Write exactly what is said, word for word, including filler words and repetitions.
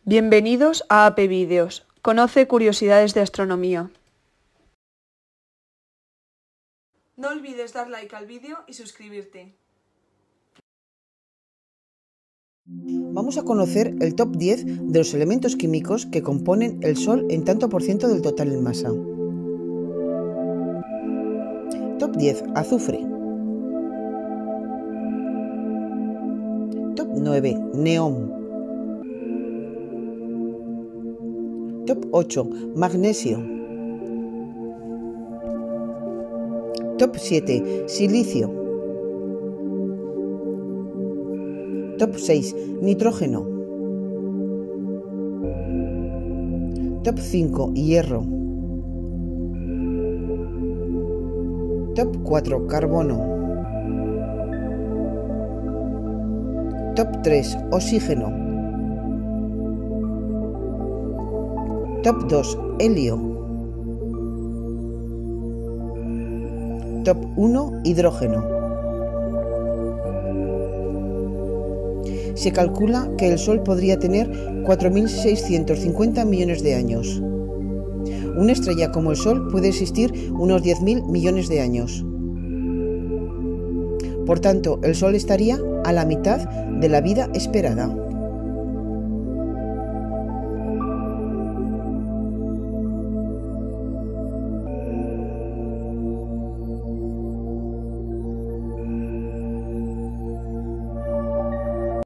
Bienvenidos a A P Vídeos. Conoce curiosidades de astronomía. No olvides dar like al vídeo y suscribirte. Vamos a conocer el top diez de los elementos químicos que componen el Sol en tanto por ciento del total en masa. Top diez. Azufre. Top nueve. Neón. Top ocho. Magnesio. Top siete. Silicio. Top seis. Nitrógeno. Top cinco. Hierro. Top cuatro. Carbono. Top tres. Oxígeno. Top dos. Helio. Top uno. Hidrógeno. Se calcula que el Sol podría tener cuatro mil seiscientos cincuenta millones de años. Una estrella como el Sol puede existir unos diez mil millones de años. Por tanto, el Sol estaría a la mitad de la vida esperada.